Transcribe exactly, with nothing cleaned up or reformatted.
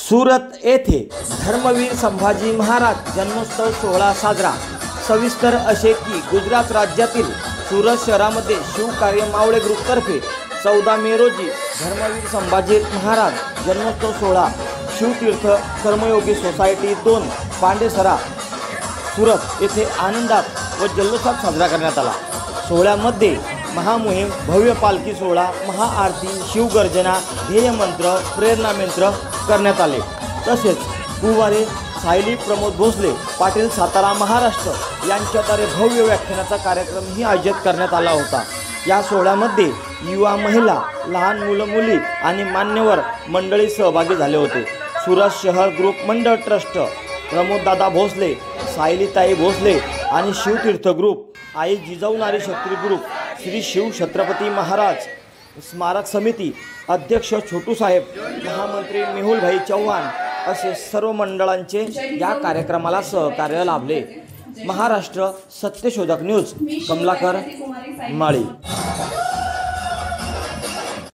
सुरत येथे धर्मवीर संभाजी महाराज जन्मोत्सव सोहळा साजरा। सविस्तर असे की गुजरात राज्यातील सुरत शहरामध्ये शिवकार्य मावळे ग्रुपतर्फे चौदा मे रोजी धर्मवीर संभाजी महाराज जन्मोत्सव सोहळा शिवतीर्थ कर्मयोगी सोसायटी दोन पांडेसरा सुरत येथे आनंदात व जल्लोषात साजरा करण्यात आला। सोहळ्यामध्ये महामोहीम, भव्य पालखी सोहळा, महाआरती, शिवगर्जना, ध्येयमंत्र, प्रेरणामंत्र करण्यात आले। तसेच गुरुवारी सायली प्रमोद भोसले पाटील सातारा महाराष्ट्र यांच्याद्वारे भव्य व्याख्यानाचा कार्यक्रमही आयोजित करण्यात आला होता। या सोहळ्यामध्ये युवा, महिला, लहान मुलं मुली आणि मान्यवर मंडळी सहभागी झाले होते। सुरत शहर ग्रुप मंडळ ट्रस्ट, प्रमोददादा भोसले, सायलीताई भोसले आणि शिवतीर्थ ग्रुप, आई जिजाऊ नारी शक्ती ग्रुप, श्री शिव छत्रपती महाराज स्मारक समिती अध्यक्ष छोटू साहेब, महामंत्री मेहुलभाई चव्हाण असे सर्व मंडळांचे या कार्यक्रमाला सहकार्य लाभले। महाराष्ट्र सत्यशोधक न्यूज, कमलाकर माळी।